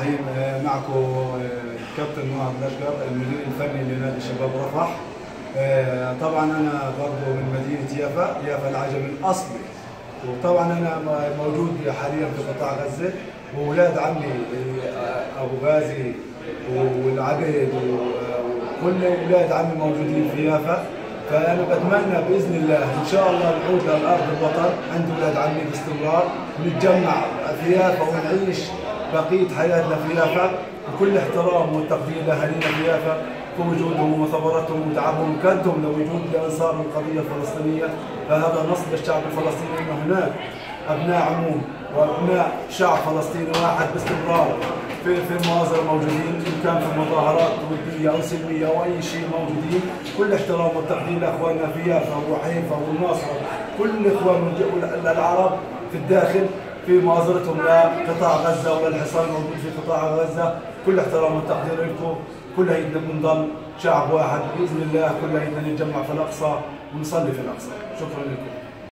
الرحيم. معكم الكابتن مهند الاشقر المدير الفني لنادي شباب رفح. طبعا انا برضه من مدينه يافا العجمي الاصلي، وطبعا انا موجود حاليا في قطاع غزه، واولاد عمي ابو غازي والعبيد وكل اولاد عمي موجودين في يافا. فانا بتمنى باذن الله ان شاء الله نعود لارض الوطن عند اولاد عمي باستمرار، ونتجمع في يافا ونعيش بقيه حياتنا في يافا بكل احترام والتقدير لاهالينا في يافا في وجودهم وثورتهم وتعبهم وكدهم لوجود لانصار القضيه الفلسطينيه. فهذا نص للشعب الفلسطيني انه هناك ابناء عموم وابناء شعب فلسطيني واحد باستمرار في المناظر موجودين، ان كان في مظاهرات وديه او سلميه او اي شيء موجودين. كل احترام والتقدير لاخواننا في يافا وحيفا والناصره، كل اخوان العرب في الداخل في مناظرتهم لقطاع غزه وللحصار الموجود في قطاع غزه. كل احترام والتقدير لكم، كلنا بنضل شعب واحد باذن الله، كلنا نتجمع في الاقصى ونصلي في الاقصى. شكرا لكم.